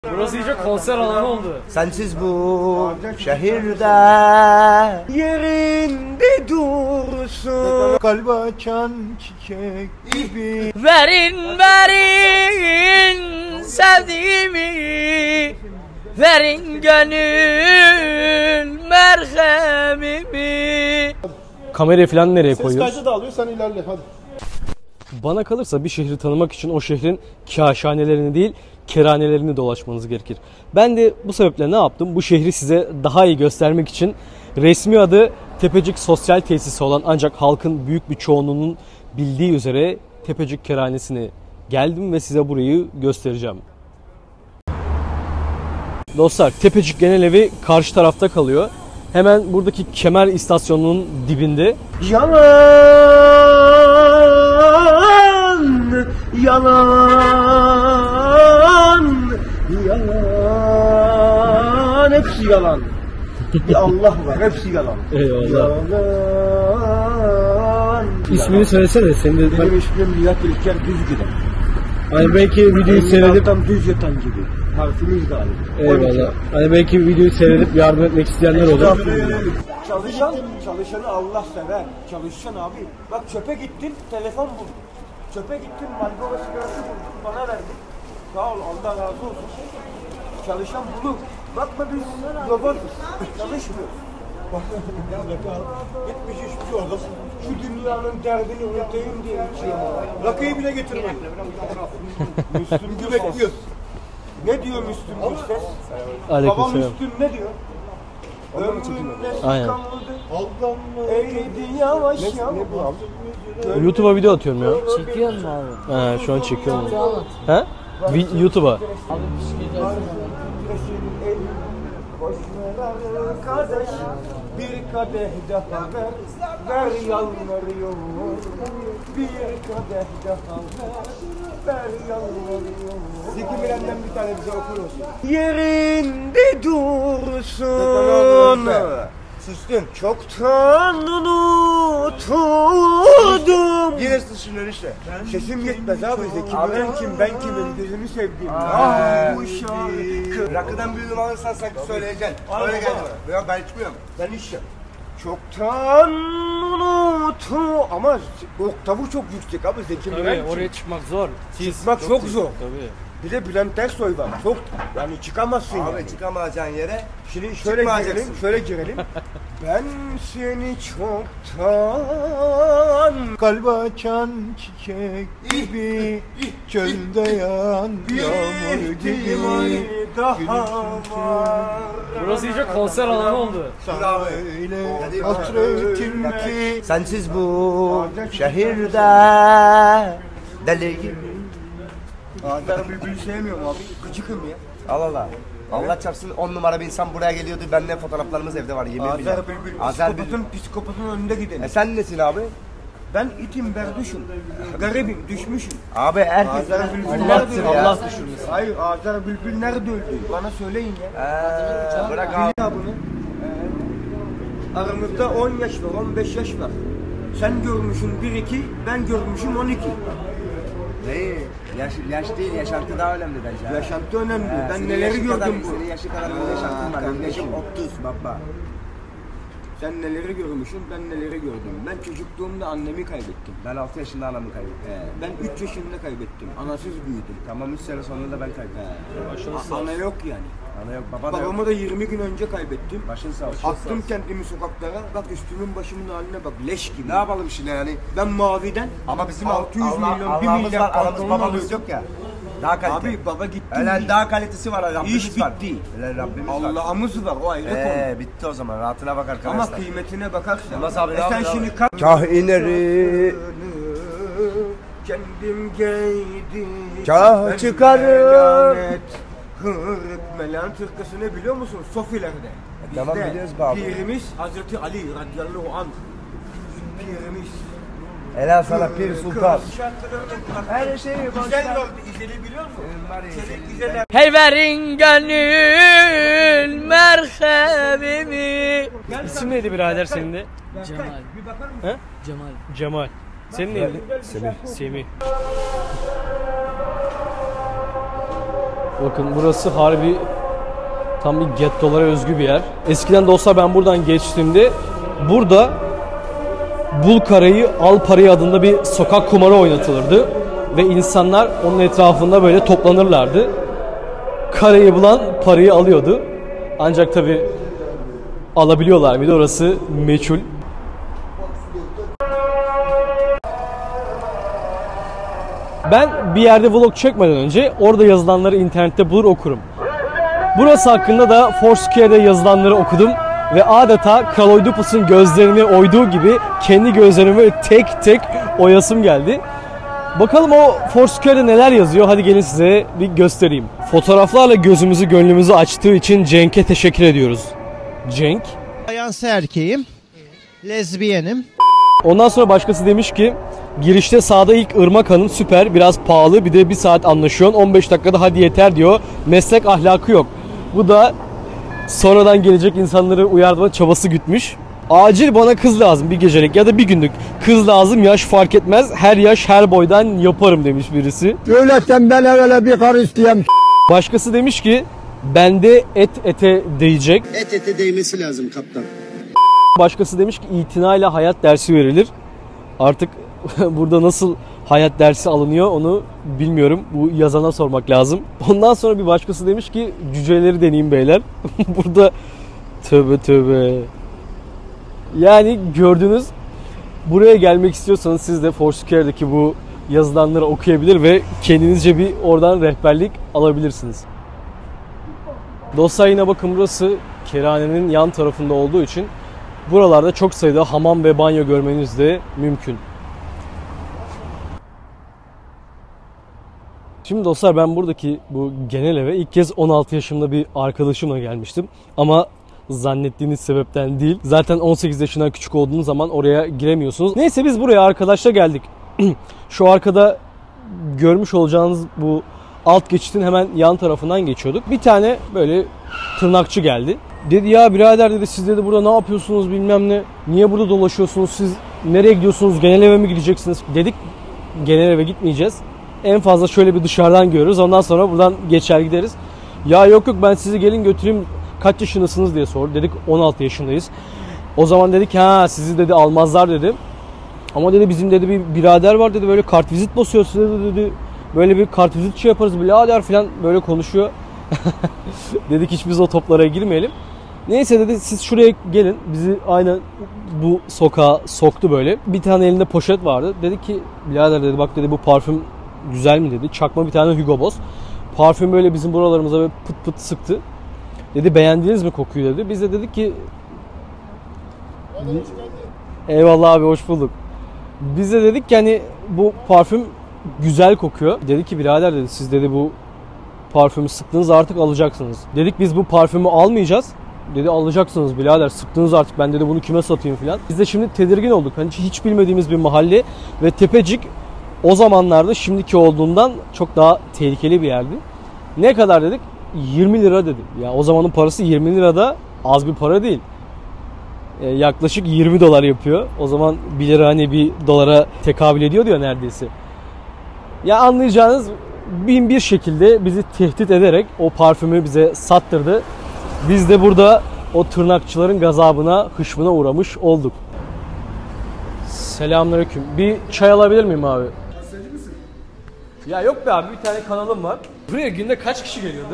Burası iyice konser alanı oldu. Sensiz bu şehirde yerinde dursun, kalp açan çiçek gibi. Verin verin sevdiğimi, verin gönül merhemimi. Kamerayı falan nereye Ses koyuyoruz? kaydı da alıyor, sen ilerle hadi. Bana kalırsa bir şehri tanımak için o şehrin kâşhanelerini değil, kerhanelerini dolaşmanız gerekir. Ben de bu sebeple ne yaptım? Bu şehri size daha iyi göstermek için resmi adı Tepecik Sosyal Tesisi olan ancak halkın büyük bir çoğunluğunun bildiği üzere Tepecik Kerhanesi'ne geldim ve size burayı göstereceğim. Dostlar, Tepecik Genelevi karşı tarafta kalıyor. Hemen buradaki Kemer istasyonunun dibinde. Yalan, yalan, yalan, hepsi yalan. Bir Allah var, hepsi yalan. Eyvallah. Yalan. İsmini söylesene. Senin de... Benim ismim Nihat İlker Düzgüden. Hani belki videoyu seyredip... Tam düz yatan gibi. Harfimiz galiba. Eyvallah. Hani belki videoyu seyredip yardım etmek isteyenler olur. Çalışanı Allah sever. Çalışan abi. Bak çöpe gittin, telefon buldun. Çöpe gittin, Marlboro sigarası buldun, bana verdin. Sağ ol, Allah razı olsun. Çalışan bulur. Bakma biz robotuz. Çalışmıyoruz. Gitmiş hiçbir orada. Şu dünyanın derdini unutayım diye içiyor. Rakıyı bile getirmedi. Müslümcü bekliyor. Ne diyor Müslüm Gürses? Baba Müslüm ne diyor? Aynen. Eğdi yavaş yavaş. YouTube'a video atıyorum ya. Çekiyor mu abi? He, şu an çekiyorum. He? YouTube'a. Abi bir şey gelsin. Boş ver arkadaş, bir kadeh daha ver, ver yalvarıyorum. Bir kadeh daha ver yalvarıyorum. Zeki Müren'den bir tane bize okur musun? Yerinde dursun. Sustun. Çoktan unuturdum. Yine susuyor işte. Sesim yetmez abi. Zeki Müren kim, ben kimim, gözünü sevdiğim. Ah bu şarkı. Rakıdan bir ürün alırsan sanki söyleyeceksin. Öyle geldi bana. Yok ben içmiyorum. Ben içiyorum. Çoktan unuttum. Ama oktavu çok yüksek abi. Zeki Müren kim? Oraya çıkmak zor. Çıkmak çok zor. Tabii. Bir de Bülent Ersoy var. Çok yani çıkamazsın Abi yani. çıkamayacağın yere Şimdi şöyle girelim, şöyle girelim. Ben seni çoktan kalp açan çiçek gibi, çölde yan yağmur gibi. Daha var. Burası iyice konser alanı oldu. Sana öyle hasretim ki. sensiz bu şehirde deli gibi. Ben bülbül sevmiyorum abi. Gıcıkım ya. Allah Allah. Allah çarpsın 10 numara bir insan buraya geliyordu. Benimle fotoğraflarımız evde var. Yemin billah. Azer bülbül. Azer bülbül. Psikopatın önünde gidelim. Sen nesin abi? Ben itim berduşum. Garibim, düşmüşüm. Abi herkes Azer bülbül Allah'tır nerede öldü? ya. Allah düşürmesin. Hayır, Azer bülbül nerede öldü? Bana söyleyin ya. Bırak abi. Dünya bunu. Aramızda 10 yaş var, 15 yaş var. Sen görmüşsün 1-2, ben görmüşüm 12. Değil. Yaş değil, yaşantı daha önemli bence. Yaşantı önemli. Ben Senin neleri yaşı kadar- gördüm bu. Senin yaşı kadar bir yaşantın var. Benim yaşım 30 baba. Sen neleri görmüşsün, ben neleri gördüm. Ben çocukluğumda annemi kaybettim. Ben 6 yaşında anamı kaybettim. Ben 3 yaşında kaybettim. Anasız büyüdüm. Tamam 3 sene sonra da ben kaybettim. Ana yok yani. Ana yok, baba da yok. Babamı da 20 gün önce kaybettim. Başın sağ olsun. Attım kendimi sokaklara. Bak üstümün başımın haline bak. Leş gibi. Ne yapalım şimdi yani? Ben maviden Ama bizim 600 milyon, 1 Allah'ımız milyar var, anamız pantolon babamız alıyordum. yok ya. Daha kalite. Abi baba gitti. Öyle daha kalitesi var, Rabbimiz İş var. bitti. Öyle Rabbimiz var. Allah'ımız var, o ayrı konu. Bitti o zaman, rahatına bak arkadaşlar. Ama kıymetine bakarsan. Yılmaz abi, ne sen yapıyorsun şimdi abi? kalk. Kah ineri, Kendim giydim. kah Ben çıkarım. melanet, hırk melanet hırkasını biliyor musun? Sofilerde. Tamam, Bizde biliyoruz be abi. Pirimiz Hazreti Ali radıyallahu anh. Pirimiz. Helal sana Pir Sultan. Her şeyi güzel oldu. İzeli biliyor musun? Çelik güzeller. Hey verin gönül merhemimi. İsim neydi birader senin de? Cemal. Bir bakar mısın? He? Cemal. Cemal. Senin neydi? Semih. Semih. Bakın burası harbi tam bir gettolara özgü bir yer. Eskiden dostlar ben buradan geçtiğimde burada bul karayı al parayı adında bir sokak kumarı oynatılırdı. Ve insanlar onun etrafında böyle toplanırlardı. Karayı bulan parayı alıyordu. Ancak tabi alabiliyorlar mıydı orası meçhul. Ben bir yerde vlog çekmeden önce orada yazılanları internette bulur okurum. Burası hakkında da Foursquare'de yazılanları okudum ve adeta Kral Oidipus'un gözlerini oyduğu gibi kendi gözlerimi tek tek oyasım geldi. Bakalım o Foursquare'de neler yazıyor, hadi gelin size bir göstereyim. Fotoğraflarla gözümüzü gönlümüzü açtığı için Cenk'e teşekkür ediyoruz. Cenk. Bayansı erkeğim. Lezbiyenim. Ondan sonra başkası demiş ki girişte sağda ilk Irmak Hanım süper, biraz pahalı, bir de 1 saat anlaşıyorsun, 15 dakikada hadi yeter diyor. Meslek ahlakı yok. Bu da sonradan gelecek insanları uyarma çabası gütmüş. Acil bana kız lazım bir gecelik ya da bir günlük. Kız lazım, yaş fark etmez, her yaş her boydan yaparım demiş birisi. Öyleysen ben öyle bir karı isteyeyim. Başkası demiş ki bende et ete değecek. Et ete değmesi lazım kaptan. Başkası demiş ki itinayla hayat dersi verilir. Artık burada nasıl hayat dersi alınıyor onu bilmiyorum. Bu yazana sormak lazım. Ondan sonra bir başkası demiş ki cüceleri deneyeyim beyler. Burada tövbe tövbe. Yani gördünüz, buraya gelmek istiyorsanız siz de Foursquare'daki bu yazılanları okuyabilir ve kendinizce bir oradan rehberlik alabilirsiniz. Dostlar yine bakın burası kerhanenin yan tarafında olduğu için buralarda çok sayıda hamam ve banyo görmeniz de mümkün. Şimdi dostlar ben buradaki bu genel eve ilk kez 16 yaşımda bir arkadaşımla gelmiştim. Ama zannettiğiniz sebepten değil. Zaten 18 yaşından küçük olduğunuz zaman oraya giremiyorsunuz. Neyse biz buraya arkadaşla geldik. Şu arkada görmüş olacağınız bu alt geçitin hemen yan tarafından geçiyorduk. Bir tane böyle tırnakçı geldi. Dedi ya birader dedi, siz dedi burada ne yapıyorsunuz bilmem ne. Niye burada dolaşıyorsunuz, siz nereye gidiyorsunuz, genel eve mi gideceksiniz? Dedik genel eve gitmeyeceğiz. En fazla şöyle bir dışarıdan görürüz, ondan sonra buradan geçer gideriz. Ya yok ben sizi gelin götüreyim, kaç yaşındasınız diye sordu. Dedik 16 yaşındayız. O zaman dedik ha sizi dedi almazlar dedi. Ama dedi bizim dedi bir birader var dedi, böyle kartvizit basıyor size dedi. Böyle bir kartvizit şey yaparız birader falan böyle konuşuyor. Dedik hiç biz o toplara girmeyelim. Neyse dedi siz şuraya gelin. Bizi aynen bu sokağa soktu böyle. Bir tane elinde poşet vardı. Dedi ki birader dedi bak dedi bu parfüm güzel mi dedi. Çakma bir tane Hugo Boss. Parfüm böyle bizim buralarımıza böyle pıt pıt sıktı. Dedi beğendiniz mi kokuyu dedi. Biz de dedik ki eyvallah abi hoş bulduk. Biz de dedik ki hani bu parfüm güzel kokuyor. Dedi ki birader dedi siz dedi bu parfümü sıktınız artık alacaksınız. Dedik biz bu parfümü almayacağız. Dedi alacaksınız birader sıktınız artık, ben dedi bunu kime satayım filan. Biz de şimdi tedirgin olduk. Hani hiç bilmediğimiz bir mahalle ve Tepecik o zamanlarda şimdiki olduğundan çok daha tehlikeli bir yerdi. Ne kadar dedik? 20 lira dedi. Ya o zamanın parası 20 lira da az bir para değil. Yaklaşık 20 dolar yapıyor. O zaman 1 lira hani bir dolara tekabül ediyor diyor neredeyse. Ya anlayacağınız bin bir şekilde bizi tehdit ederek o parfümü bize sattırdı. Biz de burada o tırnakçıların gazabına, hışmına uğramış olduk. Selamünaleyküm. Bir çay alabilir miyim abi? Gazeteci misin? Ya yok be abi, bir tane kanalım var. Buraya günde kaç kişi geliyordu?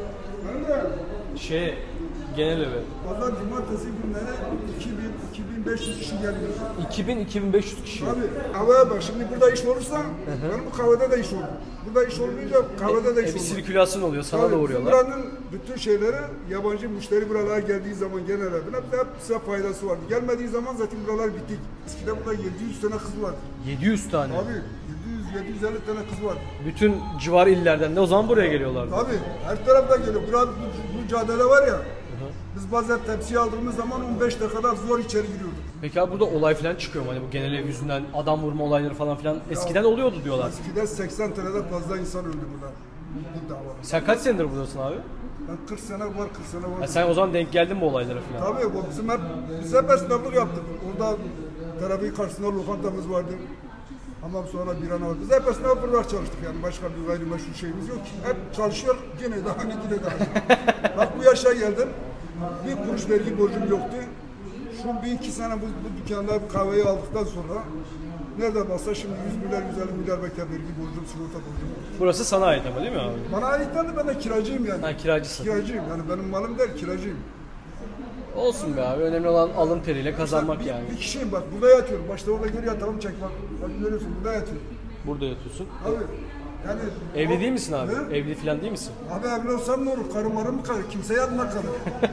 Genel eve. Pazar cumartesi günleri 2000-2500 kişi geliyor. 2000-2500 kişi. Abi havaya bak, şimdi burada iş olursa benim bu kahvede de iş olur. Burada iş olmayınca kahvede de iş Bir olur. sirkülasyon oluyor, sana da uğruyorlar. Buranın bütün şeyleri yabancı müşteri buralara geldiği zaman genel evine hep size faydası vardı. Gelmediği zaman zaten buralar bitik. Eskiden burada 700 tane kız vardı. 700 tane. Abi 750 tane kız vardı. Bütün civar illerden de o zaman buraya geliyorlardı. Abi her taraftan geliyor. Burada bu cadele var ya. Biz bazen tepsiye aldığımız zaman 15 dakikada zor içeri giriyorduk. Peki abi burada olay falan çıkıyor mu? Hani bu genel ev yüzünden adam vurma olayları falan filan eskiden oluyordu diyorlar. Eskiden 80 taneden fazla insan öldü burada. Bu dava. Sen kaç senedir buradasın abi? Ben 40 sene var, 40 sene var. Ha, sen o zaman denk geldin bu olaylara falan. Tabii biz hep esnaflık yaptık. Orada trafik karşısında lokantamız vardı. Ama sonra bir an aldı. Biz hep esnaf olarak çalıştık yani başka bir gayrimeşru şeyimiz yok ki. Hep çalışıyor yine de hani yine de. Bak bu yaşa geldim. Bir kuruş vergi borcum yoktu. Şu bir iki sene bu dükkanda kahveyi aldıktan sonra nerede baksa şimdi 100 milyar 150 milyar belki vergi borcum, sigorta borcum. Burası sana ait ama değil mi abi? Bana aitten de ben de kiracıyım yani. Ha, kiracısın. Kiracıyım yani benim malım değil kiracıyım. Olsun be abi. Önemli olan alın teriyle kazanmak bir, yani. Bir kişiyim bak burada yatıyorum. Başta orada geri yatalım çek bak. Bak görüyorsun burada yatıyorum. Burada yatıyorsun. Abi yani... Evli değil misin abi? He? Evli falan değil misin? Abi evli olsam ne olur? Karım marım mı kalır? Kimse yanına kalır.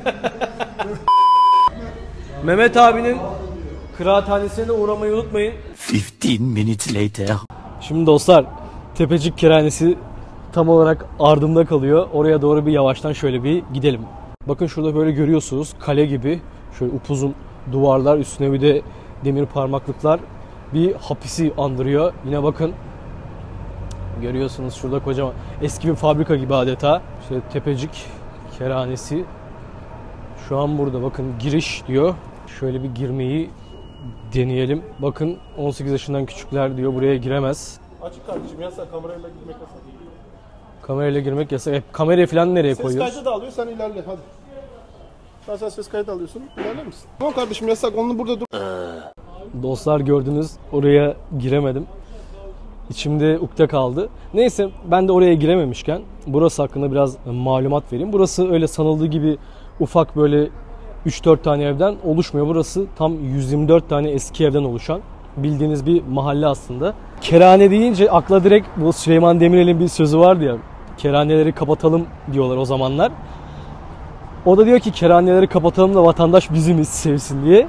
Mehmet abinin kıraathanesine de uğramayı unutmayın. 15 minutes later. Şimdi dostlar, Tepecik Keranesi tam olarak ardımda kalıyor. Oraya doğru bir yavaştan şöyle bir gidelim. Bakın şurada böyle görüyorsunuz kale gibi şöyle upuzun duvarlar, üstüne bir de demir parmaklıklar bir hapisi andırıyor. Yine bakın görüyorsunuz şurada kocaman eski bir fabrika gibi adeta. İşte Tepecik Keranesi şu an burada. Bakın giriş diyor. Şöyle bir girmeyi deneyelim. Bakın 18 yaşından küçükler diyor, buraya giremez. Açık kardeşim yasak, kamerayla girmek yasak. Kamerayla girmek yasak. Kamerayı falan nereye Ses koyuyoruz? kaydı da alıyor, sen ilerle hadi. Sen ses kaydı alıyorsun, ilerler misin? Tamam kardeşim yasak, onu burada dur. Dostlar gördünüz, oraya giremedim. İçimde ukde kaldı. Neyse ben de oraya girememişken burası hakkında biraz malumat vereyim. Burası öyle sanıldığı gibi ufak böyle 3-4 tane evden oluşmuyor. Burası tam 124 tane eski evden oluşan bildiğiniz bir mahalle aslında. Kerhane deyince akla direkt bu Süleyman Demirel'in bir sözü vardı ya. Kerhaneleri kapatalım diyorlar o zamanlar. O da diyor ki kerhaneleri kapatalım da vatandaş bizimiz sevsin diye.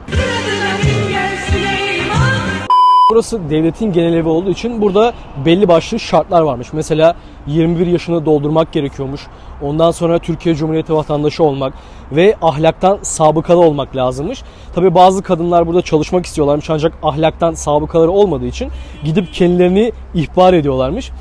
Burası devletin genel evi olduğu için burada belli başlı şartlar varmış. Mesela 21 yaşını doldurmak gerekiyormuş. Ondan sonra Türkiye Cumhuriyeti vatandaşı olmak ve ahlaktan sabıkalı olmak lazımmış. Tabii bazı kadınlar burada çalışmak istiyorlarmış ancak ahlaktan sabıkaları olmadığı için gidip kendilerini ihbar ediyorlarmış.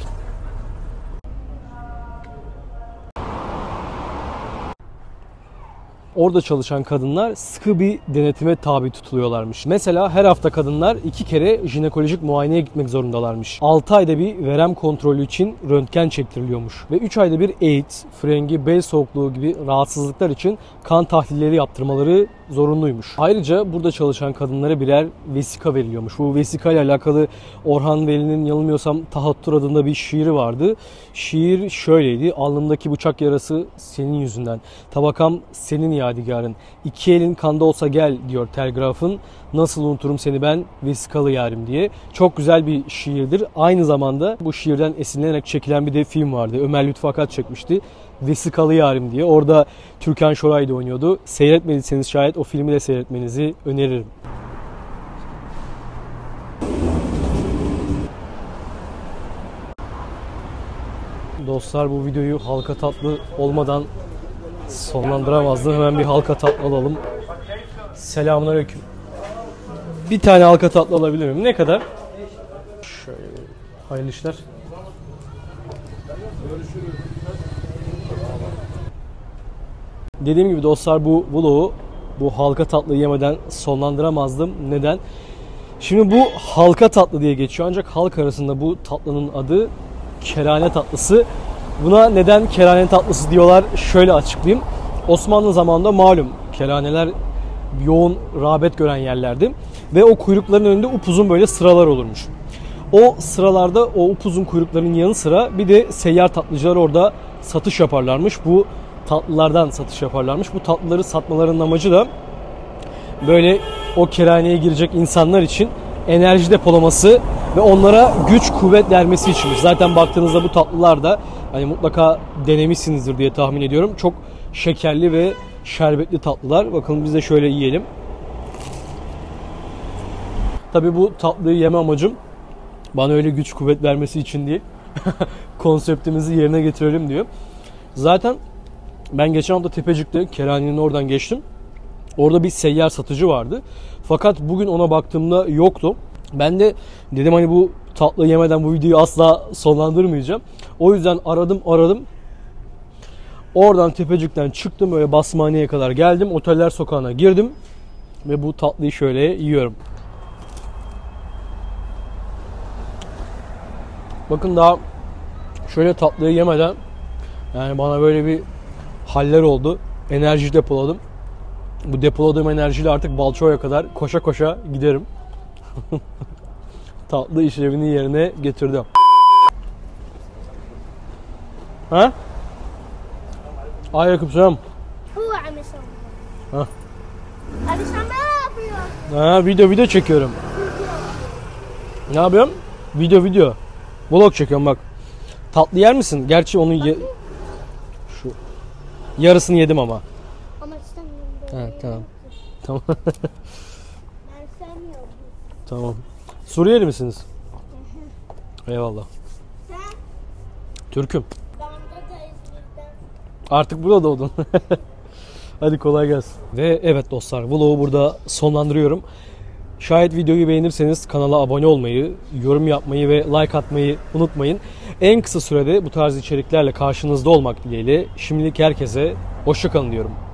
Orada çalışan kadınlar sıkı bir denetime tabi tutuluyorlarmış. Mesela her hafta kadınlar 2 kere jinekolojik muayeneye gitmek zorundalarmış. 6 ayda bir verem kontrolü için röntgen çektiriliyormuş. Ve 3 ayda bir AIDS, frengi, bel soğukluğu gibi rahatsızlıklar için kan tahlilleri yaptırmaları zorunluymuş. Ayrıca burada çalışan kadınlara birer vesika veriliyormuş. Bu vesika ile alakalı Orhan Veli'nin yanılmıyorsam Tahattür adında bir şiiri vardı. Şiir şöyleydi: alnımdaki bıçak yarası senin yüzünden, tabakam senin yadigarın, 2 elin kanda olsa gel diyor telgrafın, nasıl unuturum seni ben vesikalı yarim diye. Çok güzel bir şiirdir. Aynı zamanda bu şiirden esinlenerek çekilen bir de film vardı. Ömer Lütfü Akat çekmişti. Vesikalı Yarim diye. Orada Türkan Şoray da oynuyordu. Seyretmediyseniz şayet o filmi de seyretmenizi öneririm. Dostlar bu videoyu halka tatlı olmadan sonlandıramazdım. Hemen bir halka tatlı alalım. Selamünaleyküm. Bir tane halka tatlı alabilir miyim? Ne kadar? Şöyle. Hayırlı işler. Dediğim gibi dostlar bu vlogu bu halka tatlı yemeden sonlandıramazdım. Neden? Şimdi bu halka tatlı diye geçiyor ancak halk arasında bu tatlının adı kerane tatlısı. Buna neden kerane tatlısı diyorlar? Şöyle açıklayayım. Osmanlı zamanında malum kerhaneler yoğun rağbet gören yerlerdi ve o kuyrukların önünde upuzun böyle sıralar olurmuş. O sıralarda o upuzun kuyrukların yanı sıra bir de seyyar tatlıcılar orada satış yaparlarmış. Bu tatlılardan satış yaparlarmış. Bu tatlıları satmalarının amacı da böyle o kerhaneye girecek insanlar için enerji depolaması ve onlara güç kuvvet vermesi içinmiş. Zaten baktığınızda bu tatlılar da hani mutlaka denemişsinizdir diye tahmin ediyorum. Çok şekerli ve şerbetli tatlılar. Bakın biz de şöyle yiyelim. Tabii bu tatlıyı yeme amacım bana öyle güç kuvvet vermesi için değil. Konseptimizi yerine getirelim diyor. Zaten ben geçen hafta Tepecik'te kerhanenin oradan geçtim. Orada bir seyyar satıcı vardı. Fakat bugün ona baktığımda yoktu. Ben de dedim hani bu tatlı yemeden bu videoyu asla sonlandırmayacağım. O yüzden aradım. Oradan Tepecik'ten çıktım, böyle Basmaniye'ye kadar geldim. Oteller Sokağı'na girdim ve bu tatlıyı şöyle yiyorum. Bakın daha şöyle tatlıyı yemeden yani bana böyle bir haller oldu. Enerji depoladım. Bu depoladığım enerjiyle artık Balçova'ya kadar koşa koşa giderim. Tatlı işlevini yerine getirdim. Ha? Aleykümselam. Ha. Abi sen ne yapıyorsun? Ha, video çekiyorum. Ne yapıyorum? Video. Vlog çekiyorum bak. Tatlı yer misin? Gerçi onu şu yarısını yedim ama. Ama istemiyorum. Ha, tamam. Tamam. Ben istemiyorum. Tamam. Suriyeli misiniz? Eyvallah. Sen? Türk'üm. Ben de İzmir'den. Artık burada doğdun. Hadi kolay gelsin. Ve evet dostlar, vlogu burada sonlandırıyorum. Şayet videoyu beğenirseniz kanala abone olmayı, yorum yapmayı ve like atmayı unutmayın. En kısa sürede bu tarz içeriklerle karşınızda olmak dileğiyle şimdilik herkese hoşça kalın diyorum.